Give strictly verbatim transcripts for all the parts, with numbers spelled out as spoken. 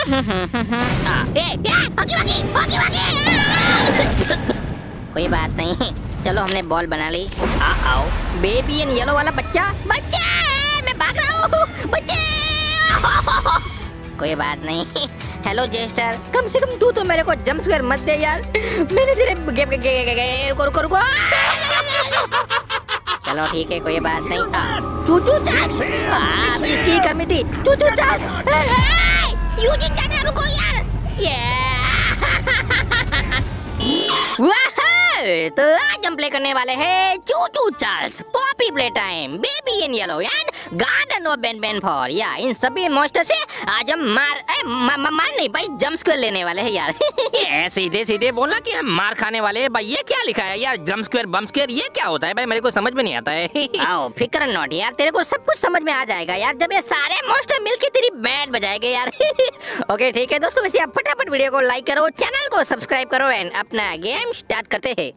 कोई बात नहीं, चलो हमने बॉल बना ली। आ, आओ बेबी एंड येलो वाला बच्चा, बच्चा मैं भाग रहा हूँ, बच्चे। कोई बात नहीं। हेलो जेस्टर, कम से कम तू तो मेरे को जंप स्क्वायर मत दे यार, मैंने तेरे गे गे गे गे गे रुको रुको रुको। चलो ठीक है, कोई बात नहीं। चूचू चार्ज, अब इसकी कमी थी। चूचू चार्ज, यूजिन चाचा रुको यार। तो आज हम प्ले करने वाले हैं Choo Choo Charles, Poppy Playtime, baby and yellow and Garden of Banban four. या इन सभी मॉन्स्टर से आज हम मार ए, मा, मा, मार नहीं भाई, जंप स्क्वायर लेने वाले हैं यार। ये सीधे सीधे बोला कि हम मार खाने वाले हैं भाई। ये क्या लिखा है यार, जंप स्क्वायर बम स्क्वायर, ये क्या होता है भाई, मेरे को समझ में नहीं आता है। आओ फिक्र नॉट यार, तेरे को सब कुछ समझ में आ जाएगा यार, जब ये सारे मॉन्स्टर मिलके तेरी बैंड बजाएंगे यार। ओके ठीक है दोस्तों, वैसे आप फटाफट वीडियो को लाइक करो, चैनल को सब्सक्राइब करो एंड अपना गेम स्टार्ट करते हैं।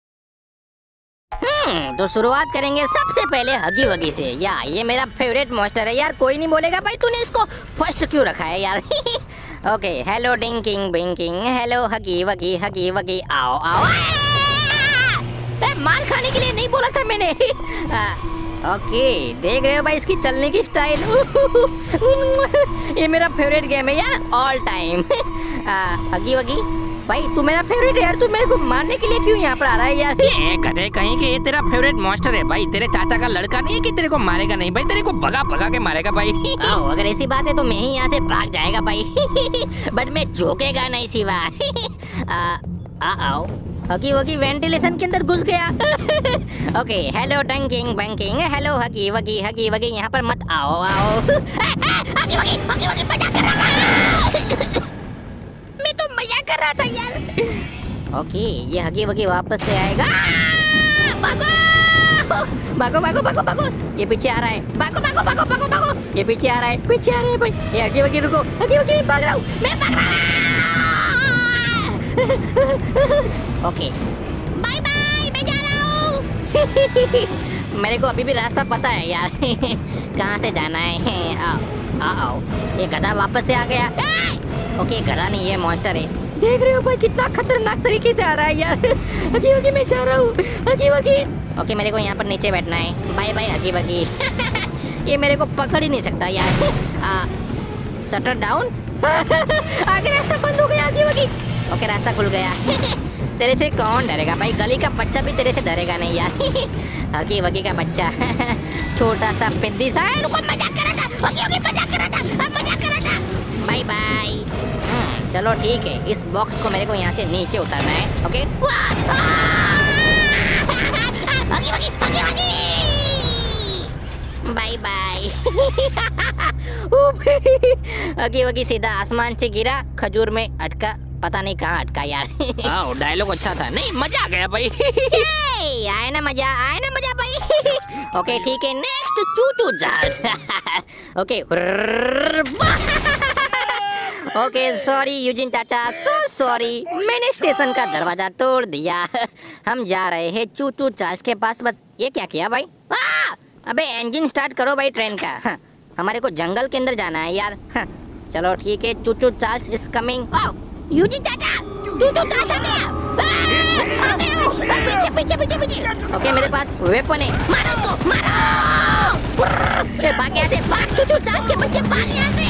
हम्म तो शुरुआत करेंगे सबसे पहले हगी वगी से। या ये मेरा फेवरेट मॉन्स्टर है यार, कोई नहीं बोलेगा भाई तूने इसको फर्स्ट क्यों रखा है यार। Okay hello Dinking Binking, hello Huggy Wuggy हगी वगी, आओ आओ। ए, मार खाने के लिए नहीं बोला था मैंने। आ, ओके देख रहे हो भाई इसकी चलने की स्टाइल। ये मेरा फेवरेट गेम है यार, ऑल टाइम। हगी वगी भाई तू मेरा फेवरेट है यार, तू मेरे को मारने के लिए क्यों यहाँ पर आ रहा है यार। ये गधे कहीं के, ये तेरा फेवरेट मॉन्स्टर है भाई, तेरे चाचा का लड़का नहीं है कि तेरे को मारेगा नहीं भाई, तेरे को भगा भगा के मारेगा भाई। आओ अगर ऐसी बात है तो मैं ही यहाँ से भाग जाएगा भाई। बट मैं झोंकेगा नहीं सिवा। आओ हकी वकी वेंटिलेशन के अंदर घुस गया। Okay hello Dunking Bunking, hello Huggy Wuggy Huggy Wuggy, यहाँ पर मत आओ आओ। हकी वकी हकी वकी मजाक कर रहा था, मैं तो मजाक कर रहा था यार। ओके ये हगी वगी वापस से आएगा। भागो भागो भागो भागो भागो, ये पीछे आ रहा है। भागो भागो भागो भागो भागो, ये पीछे आ रहा है, पीछे आ रहा है भाई। ये हगी वगी रुको, हगी वगी मैं भाग रहा हूँ, मैं भाग रहा हूँ। ओके बाय बाय, मैं जा रहा हूँ। मेरे को अभी भी रास्ता पता है यार, कहाँ से जाना है। आओ आओ, ये गधा वापस से आ गया। ओके गधा नहीं है, मॉन्स्टर है। देख रहे हो भाई कितना खतरनाक तरीके से आ रहा है यार। हगी वगी मैं जा रहा हूँ, हगी वगी। ओके मेरे को यहाँ पर नीचे बैठना है, बाय बाय हगी वगी। ये मेरे को पकड़ ही नहीं सकता यार। Ah, shutter down. आगे रास्ता बंद हो गया हगी वगी। ओके रास्ता खुल गया। तेरे से कौन डरेगा भाई, गली का बच्चा भी तेरे से डरेगा नहीं यार। हगी वगी का बच्चा छोटा सा पिद्दी सा है। रुको मजाक कर रहा था, हगी वगी मजाक कर रहा था, मजाक कर रहा था। Bye bye. चलो ठीक है, इस बॉक्स को मेरे को यहाँ से नीचे उतारना है। Okay bye bye. Huggy Wuggy सीधा आसमान से गिरा, खजूर में अटका, पता नहीं कहाँ अटका यार। आओ डायलॉग अच्छा था, नहीं मजा आ गया भाई। आए ना मजा, आए ना मजा भाई। ओके ठीक है, next Choo Choo Charles. Okay okay sorry Eugene चाचा, सो सॉरी, मैंने स्टेशन का दरवाजा तोड़ दिया। हम जा रहे हैं चूचू चार्ज के पास। बस ये क्या किया भाई। आ! अबे इंजन स्टार्ट करो भाई ट्रेन का। हाँ, हमारे को जंगल के अंदर जाना है यार। हाँ, चलो ठीक है, Choo Choo Charles is coming. Eugene चाचा चूचू चार्ज आ गया। पीछे पीछे पीछे पीछे। ओके मेरे पास वेपन है, मारो उसको मारो। ए भाग यहाँ से, भाग चूचू चार्ज के बच्चे, भाग यहाँ से।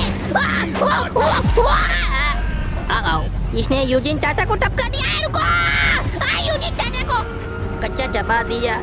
आओ इसने यूजिन चाचा को टपका दिया है, रुको। आ यूजिन चाचा को कच्चा चबा दिया।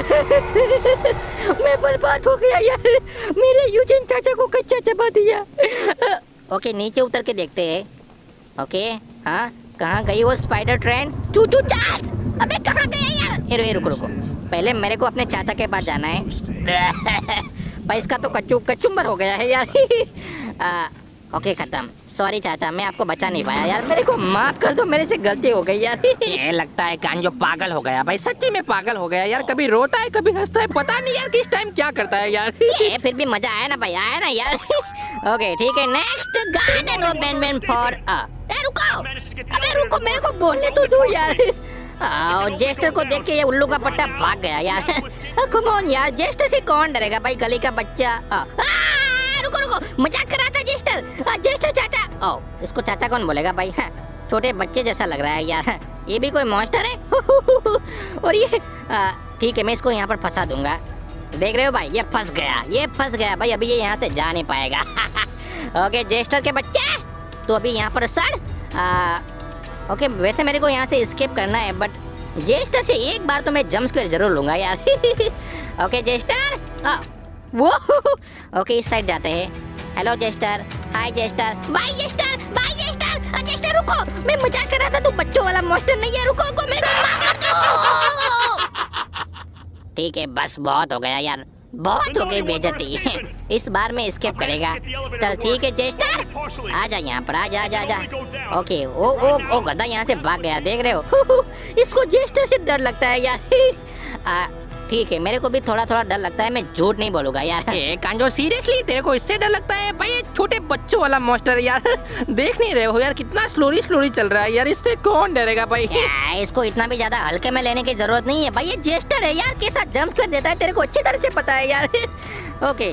मैं बर्बाद हो गया यार, मेरे यूजिन चाचा को कच्चा चबा दिया। ओके नीचे उतर के देखते हैं। ओके हाँ कहाँ गई वो स्पाइडर ट्रेन। चूचू चार्ज अबे कहाँ गया यार। ये रुको रुको, पहले मेरे को अपने चाचा के पास जाना है। भाई इसका तो कच्चू कचुम्बर हो गया है यार। आ, ओके खत्म, सॉरी चाचा मैं आपको बचा नहीं पाया यार, मेरे को माफ कर दो, मेरे से गलती हो गई यार। ये लगता है कान जो पागल हो गया भाई, सच्ची में पागल हो गया यार, कभी रोता है कभी हंसता है, पता नहीं यार किस टाइम क्या करता है यार। ये फिर भी मजा आया ना भाई, आया ना यार। ओके ठीक है, next Garden of Banban four. रुको अबे रुको, मेरे को बोलने तो दो यार। आओ जेस्टर को देख के ये उल्लू का पट्टा भाग गया यार। कम ऑन यार, जेस्टर से कौन डरेगा भाई, गली का बच्चा। आ, आ, रुको रुको, मजाक कर रहा था जेस्टर। आ, जेस्टर चाचा ओ, इसको चाचा कौन बोलेगा भाई? हाँ, छोटे बच्चे जैसा लग रहा है यार। हाँ, ये भी कोई मॉन्स्टर है? और ये ठीक है, मैं इसको यहाँ पर फंसा दूंगा। देख रहे हो भाई, ये फंस गया, ये फंस गया भाई। अभी ये यहाँ से जा नहीं पाएगा। ओके जेस्टर के बच्चे, तो अभी यहाँ पर सड़। आ, ओके वैसे मेरे को यहाँ से एस्केप करना है, बट जेस्टर से एक बार तो मैं जंप स्क्वेयर जरूर लूंगा यार। ओके जेस्टर, आ, वो ओके इस साइड जाते हैं। Hello jester, hi jester, bye jester, bye jester. Jester रुको, मैं मजाक कर रहा था, तू बच्चों वाला मॉन्स्टर नहीं है। रुको रुको, मेरे को माफ कर दो। ठीक है बस, बहुत हो गया यार, बहुत हो गई बेइज्जती। इस बार में एस्केप करेगा। चल ठीक है जेस्टर, आ जा यहाँ पर, आ जा जा जा। ओके ओ ओ ओ गधा यहाँ से भाग गया, देख रहे हो। इसको जेस्टर से डर लगता है यार। ठीक है, मेरे को भी थोड़ा थोड़ा डर लगता है, मैं झूठ नहीं बोलूंगा यार। ए कांजो सीरियसली तेरे को इससे डर लगता है भाई? ये छोटे बच्चों वाला मॉन्स्टर यार। देख नहीं रहे हो यार कितना स्लोली स्लोली चल रहा है यार, इससे कौन डरेगा भाई? इसको इतना भी ज्यादा हल्के में लेने की जरूरत नहीं है भाई, ये जेस्टर है यार, कैसा जंप कर देता है तेरे को अच्छी तरह से पता है यार। ओके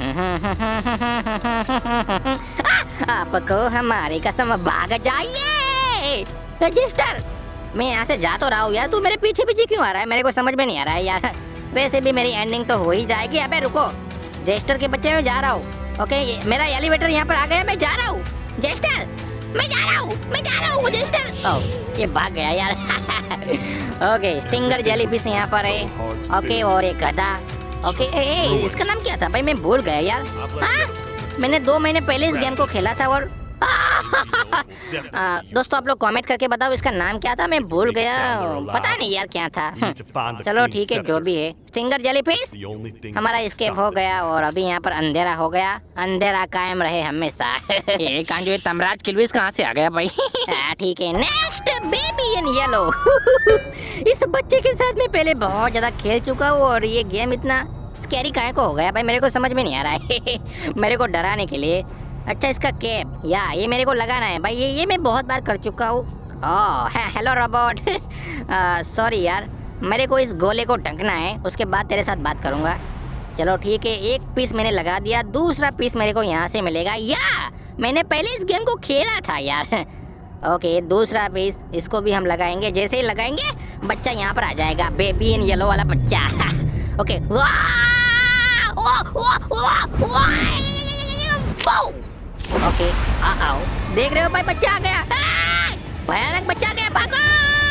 आपको हमारी कसम, भाग जाइए। जेस्टर मैं यहाँ से जा तो रहा हूँ यार, तू मेरे पीछे पीछे क्यों आ रहा है? मेरे को समझ में नहीं आ रहा है यार। वैसे भी मेरी एंडिंग तो हो ही जाएगी। अबे रुको, जेस्टर के बच्चे में जा रहा हूँ। ओके मेरा एलिवेटर यहाँ पर आ गया, मैं जा रहा हूँ। जेस्टर मैं जा रहा हूँ, मैं जा रहा हूँ जेस्टर। ओह ये भाग गया यार। ओके स्टिंगर जेलीफिश यहाँ पर है। ओके और एक गधा। ओके ए, ए, इसका नाम क्या था भाई, मैं भूल गया यार। हाँ मैंने दो महीने पहले इस गेम को खेला था। और आ, दोस्तों आप लोग कमेंट करके बताओ इसका नाम क्या था, मैं भूल गया, पता नहीं यार क्या था। चलो ठीक है जो भी है, स्टिंगर जेलीफिश हमारा एस्केप हो गया और अभी यहाँ पर अंधेरा हो गया। अंधेरा कायम रहे हमेशा। ये कांजो ये तमराज किलविस कहाँ से आ गया भाई? ठीक है नेक्स्ट बेबी इन येलो। इस बच्चे के साथ मैं पहले बहुत ज्यादा खेल चुका हूँ और ये गेम इतना स्कैरी काहे को हो गया भाई, मेरे को समझ में नहीं आ रहा है। मेरे को डराने के लिए। अच्छा इसका कैप या ये मेरे को लगाना है भाई, ये ये मैं बहुत बार कर चुका हूँ। Oh hello robot. सॉरी यार, मेरे को इस गोले को ढकना है, उसके बाद तेरे साथ बात करूँगा। चलो ठीक है, एक पीस मैंने लगा दिया, दूसरा पीस मेरे को यहाँ से मिलेगा। या मैंने पहले इस गेम को खेला था यार। ओके दूसरा पीस इसको भी हम लगाएंगे, जैसे ही लगाएंगे बच्चा यहाँ पर आ जाएगा, बेबी इन येलो वाला बच्चा। ओके ओके आओ, देख रहे हो भाई बच्चा आ गया, भयानक बच्चा आ गया, भागो।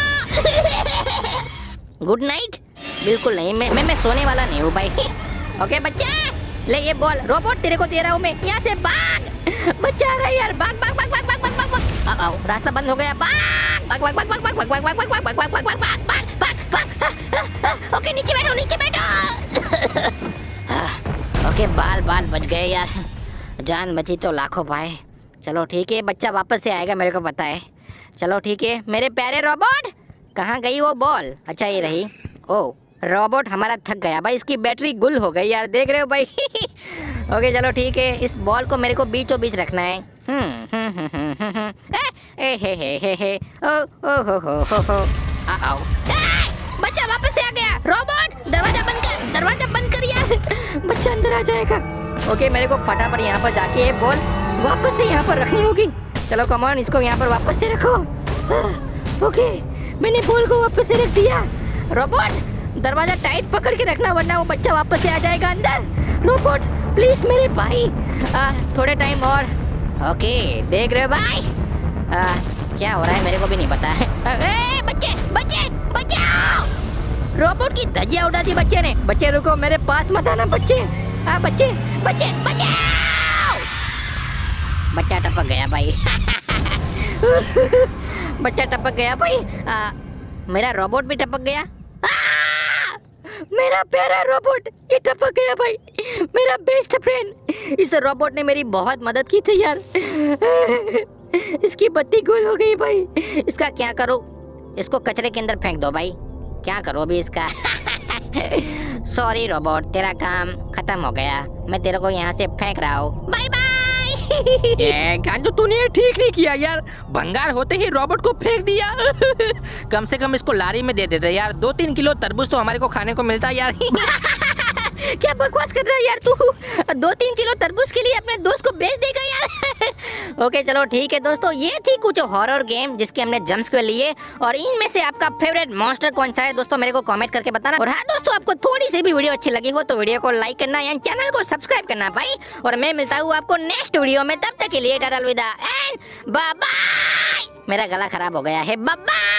Good night. बिल्कुल नहीं, मैं मैं मैं सोने वाला नहीं हूँ भाई। ओके बच्चा ले ये बॉल, रोबोट तेरे को दे रहा हूँ मैं, यहाँ से भाग। बच्चा आ रहा है यार, भाग भाग भाग भाग भाग भाग भाग। आओ रास्ता बंद हो गया, भाग भाग भाग भाग भाग भाग भाग भाग भाग भाग भाग भाग भाग भाग भाग भाग भाग। ओके नीचे बैठो, नीचे बैठो। ओके बाल बाल बच गए यार, जान बची तो लाखों पाए। चलो ठीक है, बच्चा वापस से आएगा मेरे को पता है। चलो ठीक है मेरे प्यारे रोबोट, कहाँ गई वो बॉल? अच्छा ये रही। ओ रोबोट हमारा थक गया भाई, इसकी बैटरी गुल हो गई यार, देख रहे हो भाई। ओके चलो ठीक है, इस बॉल को मेरे को बीचों बीच रखना है। ए हे हे हे हे ओ ओ हो हो हो हो। आओ बच्चा वापस से आ गया। रोबोट दरवाजा बंद कर, दरवाजा बंद कर यार, बच्चा अंदर आ जाएगा। ओके मेरे को फटाफट यहाँ पर जाके ये बॉल वापस से यहाँ पर रखनी होगी। चलो कमॉन, इसको यहाँ पर वापस से रखो। ओके मैंने बॉल को वापस से रख दिया। रोबोट दरवाजा टाइट पकड़ के रखना, वरना वो बच्चा वापस से आ जाएगा अंदर। रोबोट प्लीज मेरे भाई, आ, थोड़े टाइम और। ओके देख रहे हो भाई, आ, क्या हो रहा है मेरे को भी नहीं पता है। ए, बच्चे बच्चे बचाओ, रोबोट की धज्जियां उड़ा दी बच्चे ने। बच्चे रुको, मेरे पास मत आना बच्चे। आ, बच्चे बच्चे बचाओ। बच्चा टपक गया भाई। बच्चा टपक गया भाई। आ, मेरा रोबोट भी टपक गया। आ, मेरा प्यारा रोबोट ये टपक गया भाई, मेरा बेस्ट फ्रेंड। इस रोबोट ने मेरी बहुत मदद की थी यार। इसकी बत्ती गुल हो गई भाई, इसका क्या करूं? इसको कचरे के अंदर फेंक दो भाई, क्या करो अभी इसका। सॉरी रोबोट, तेरा काम खत्म हो गया, मैं तेरे को यहाँ से फेंक रहा हूँ। Bye bye. ये गांजो तूने ये ठीक नहीं किया यार, भंगार होते ही रोबोट को फेंक दिया। कम से कम इसको लारी में दे देते यार, दो तीन किलो तरबूज तो हमारे को खाने को मिलता यार। क्या बकवास कर रहा है यार तू? दो तीन किलो तरबूज के लिए अपने दोस्त को बेच देगा यार। ओके चलो ठीक है दोस्तों, ये थी कुछ हॉरर गेम जिसके हमने जंप्स के लिए, और इनमें से आपका फेवरेट मॉन्स्टर कौन सा है दोस्तों मेरे को कमेंट करके बताना। और हाँ दोस्तों, आपको थोड़ी सी भी वीडियो अच्छी लगी हो तो वीडियो को लाइक करना एंड चैनल को सब्सक्राइब करना भाई। और मैं मिलता हूँ आपको नेक्स्ट वीडियो में, तब तक के लिए टाटा अलविदा एंड बाय बाय। मेरा गला खराब हो गया है, बाय बाय।